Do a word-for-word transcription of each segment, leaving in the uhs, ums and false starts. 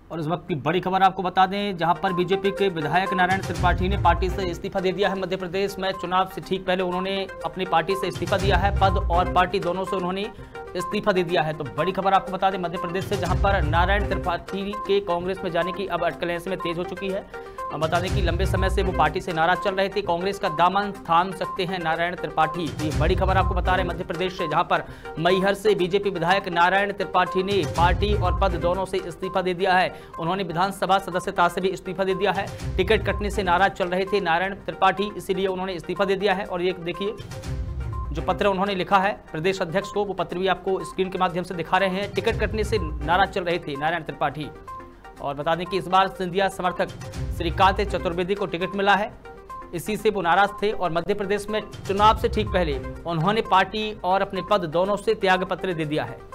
और इस वक्त की बड़ी खबर आपको बता दें, जहां पर बीजेपी के विधायक नारायण त्रिपाठी ने पार्टी से इस्तीफा दे दिया है। मध्य प्रदेश में चुनाव से ठीक पहले उन्होंने अपनी पार्टी से इस्तीफा दिया है। पद और पार्टी दोनों से उन्होंने इस्तीफा दे दिया है। तो बड़ी खबर आपको बता दें मध्य प्रदेश से, जहां पर नारायण त्रिपाठी के कांग्रेस में जाने की अब अटकलें ऐसे में तेज हो चुकी है। बता दें कि लंबे समय से वो पार्टी से नाराज चल रहे थे। कांग्रेस का दामन थाम सकते हैं नारायण त्रिपाठी। ये बड़ी खबर आपको बता रहे हैं मध्य प्रदेश से, जहां पर मैहर से बीजेपी विधायक नारायण त्रिपाठी ने पार्टी और पद दोनों से इस्तीफा दे दिया है। उन्होंने विधानसभा सदस्यता से भी इस्तीफा दे दिया है। टिकट कटने से नाराज चल रहे थे नारायण त्रिपाठी, इसीलिए उन्होंने इस्तीफा दे दिया है। और ये देखिए जो पत्र उन्होंने लिखा है प्रदेश अध्यक्ष को, वो पत्र भी आपको स्क्रीन के माध्यम से दिखा रहे हैं। टिकट कटने से नाराज चल रहे थे नारायण त्रिपाठी। और बता दें कि इस बार सिंधिया समर्थक श्रीकांत चतुर्वेदी को टिकट मिला है, इसी से वो नाराज थे। और मध्य प्रदेश में चुनाव से ठीक पहले उन्होंने पार्टी और अपने पद दोनों से त्याग पत्र दे दिया है।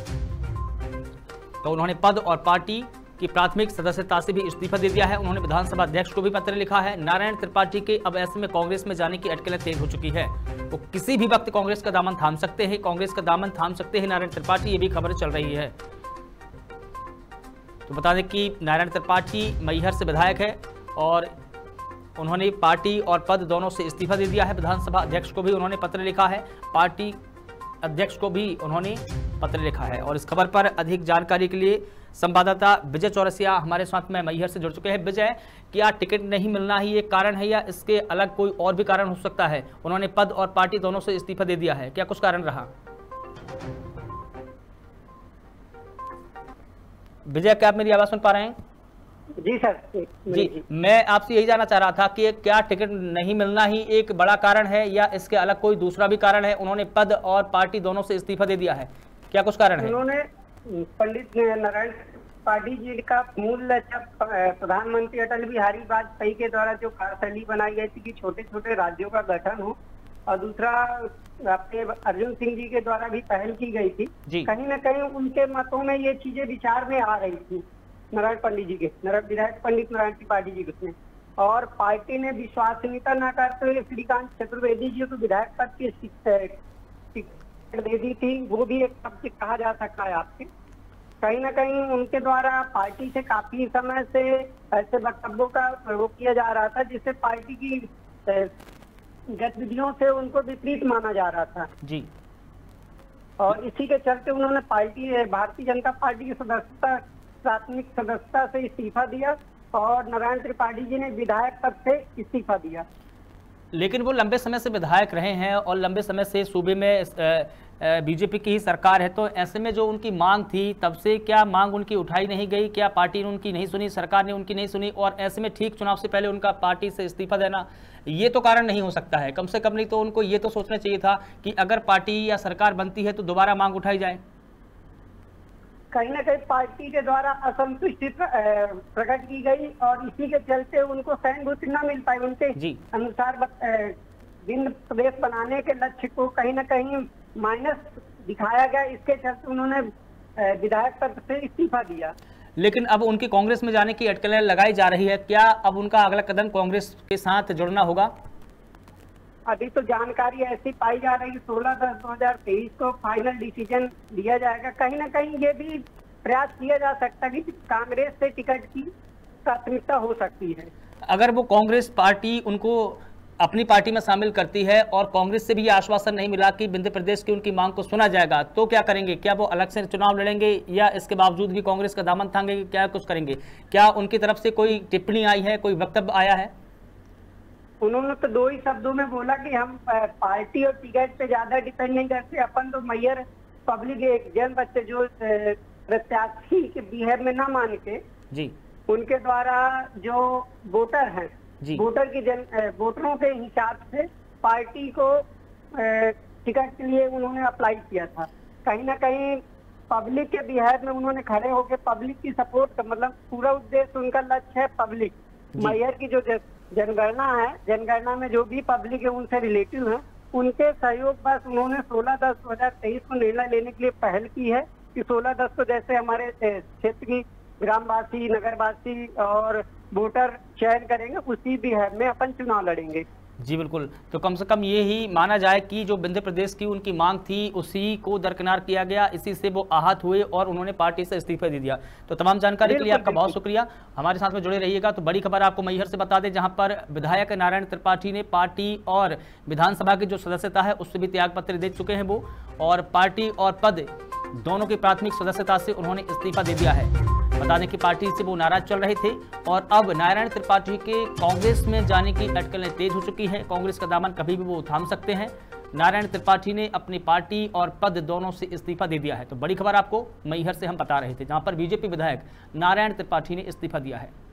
तो उन्होंने पद और पार्टी की प्राथमिक सदस्यता से भी इस्तीफा दे दिया है। उन्होंने विधानसभा अध्यक्ष को भी पत्र लिखा है। नारायण त्रिपाठी के अब ऐसे में कांग्रेस में जाने की अटकलें तेज हो चुकी है। वो किसी भी वक्त कांग्रेस का दामन थाम सकते हैं कांग्रेस का दामन थाम सकते हैं नारायण त्रिपाठी, ये भी खबर चल रही है। तो बता दें कि नारायण त्रिपाठी मैहर से विधायक है और उन्होंने पार्टी और पद दोनों से इस्तीफा दे दिया है। विधानसभा अध्यक्ष को भी उन्होंने पत्र लिखा है, पार्टी अध्यक्ष को भी उन्होंने पत्र लिखा है। और इस खबर पर अधिक जानकारी के लिए संवाददाता विजय चौरसिया हमारे साथ में मैहर से जुड़ चुके हैं। विजय, क्या टिकट नहीं मिलना ही एक कारण है या इसके अलग कोई और भी कारण हो सकता है? उन्होंने पद और पार्टी दोनों से इस्तीफा दे दिया है, क्या कुछ कारण रहा? विजय, क्या आप मेरी आवाज सुन पा रहे हैं? जी सर। जी, मैं आपसे यही जानना चाह रहा था कि क्या टिकट नहीं मिलना ही एक बड़ा कारण है या इसके अलग कोई दूसरा भी कारण है? उन्होंने पद और पार्टी दोनों से इस्तीफा दे दिया है, क्या कुछ कारण है? उन्होंने पंडित नारायण त्रिपाठी जी का मूल लक्ष्य प्रधानमंत्री अटल बिहारी वाजपेयी के द्वारा जो कार्यशैली बनाई गई थी कि छोटे छोटे राज्यों का गठन हो, और दूसरा अपने अर्जुन सिंह जी के द्वारा भी पहल की गई थी। कहीं न कहीं उनके मतों में ये चीजें विचार में आ रही थी नारायण पंडित जी के, नारायण विधायक पंडित नारायण त्रिपाठी जी के, और पार्टी ने विश्वसनीयता न करते हुए श्रीकांत चतुर्वेदी जी को विधायक पद की टिकट दे दी थी। वो भी एक शब्द कहा जा सकता है आपसे। कहीं ना कहीं उनके द्वारा पार्टी से काफी समय से ऐसे वक्तव्यों का प्रयोग किया जा रहा था जिससे पार्टी की गतिविधियों से उनको विपरीत माना जा रहा था जी। और इसी के चलते उन्होंने पार्टी भारतीय जनता पार्टी की सदस्यता प्राथमिक सदस्यता से इस्तीफा दिया और नारायण त्रिपाठी जी ने विधायक पद से इस्तीफा दिया। लेकिन वो लंबे समय से विधायक रहे हैं और लंबे समय से सूबे में बीजेपी की ही सरकार है, तो ऐसे में जो उनकी मांग थी तब से क्या मांग उनकी उठाई नहीं गई? क्या पार्टी ने उनकी नहीं सुनी, सरकार ने उनकी नहीं सुनी? और ऐसे में ठीक चुनाव से पहले उनका पार्टी से इस्तीफा देना ये तो कारण नहीं हो सकता है। कम से कम नहीं तो उनको ये तो सोचना चाहिए था कि अगर पार्टी या सरकार बनती है तो दोबारा मांग उठाई जाए। कहीं ना कहीं पार्टी के द्वारा असंतुष्टि प्रकट की गई और इसी के चलते उनको सहानुभूति न मिल पाई। उनके अनुसार भिन्न प्रदेश बनाने के लक्ष्य को कहीं ना कहीं माइनस दिखाया गया, इसके चलते उन्होंने विधायक पद से इस्तीफा दिया। लेकिन अब उनकी कांग्रेस में जाने की अटकलें लगाई जा रही है, क्या अब उनका अगला कदम कांग्रेस के साथ जुड़ना होगा? अभी तो जानकारी ऐसी पाई जा रही है सोलह दस दो हजार तेईस को फाइनल डिसीजन लिया जाएगा। कहीं ना कहीं ये भी प्रयास किया जा सकता है कि कांग्रेस से टिकट की प्राथमिकता हो सकती है। अगर वो कांग्रेस पार्टी उनको अपनी पार्टी में शामिल करती है और कांग्रेस से भी आश्वासन नहीं मिला कि मध्य प्रदेश की उनकी मांग को सुना जाएगा, तो क्या करेंगे? क्या वो अलग से चुनाव लड़ेंगे या इसके बावजूद भी कांग्रेस का दामन थामेंगे? क्या कुछ करेंगे? क्या उनकी तरफ से कोई टिप्पणी आई है, कोई वक्तव्य आया है? उन्होंने तो दो ही शब्दों में बोला कि हम पार्टी और टिकट पे ज्यादा डिपेंड नहीं करते, अपन तो मैयर पब्लिक एक जन बच्चे जो प्रत्याशी के बिहेव में न मान के जी उनके द्वारा जो वोटर हैं, वोटर की जन वोटरों के हिसाब से पार्टी को टिकट के लिए उन्होंने अप्लाई किया था। कहीं ना कहीं पब्लिक के बिहेव में उन्होंने खड़े होकर पब्लिक की सपोर्ट का मतलब पूरा उद्देश्य उनका लक्ष्य है पब्लिक। मैयर की जो जनगणना है, जनगणना में जो भी पब्लिक है उनसे रिलेटिव है, उनके सहयोग बस उन्होंने सोलह दस दो हजार तेईस को निर्णय लेने के लिए पहल की है कि सोलह दस को जैसे हमारे क्षेत्र की ग्रामवासी, नगरवासी और वोटर चयन करेंगे, उसी बिहेव में अपन चुनाव लड़ेंगे। जी बिल्कुल, तो कम से कम ये ही माना जाए कि जो मध्य प्रदेश की उनकी मांग थी उसी को दरकिनार किया गया, इसी से वो आहत हुए और उन्होंने पार्टी से इस्तीफा दे दिया। तो तमाम जानकारी के लिए आपका बहुत शुक्रिया, हमारे साथ में जुड़े रहिएगा। तो बड़ी खबर आपको मैहर से बता दें, जहां पर विधायक नारायण त्रिपाठी ने पार्टी और विधानसभा की जो सदस्यता है उससे भी त्याग पत्र दे चुके हैं वो, और पार्टी और पद दोनों की प्राथमिक सदस्यता से उन्होंने इस्तीफा दे दिया है। बता दें कि पार्टी से वो नाराज चल रहे थे और अब नारायण त्रिपाठी के कांग्रेस में जाने की अटकलें तेज हो चुकी हैं। कांग्रेस का दामन कभी भी वो थाम सकते हैं। नारायण त्रिपाठी ने अपनी पार्टी और पद दोनों से इस्तीफा दे दिया है। तो बड़ी खबर आपको मैहर से हम बता रहे थे, जहां पर बीजेपी विधायक नारायण त्रिपाठी ने इस्तीफा दिया है।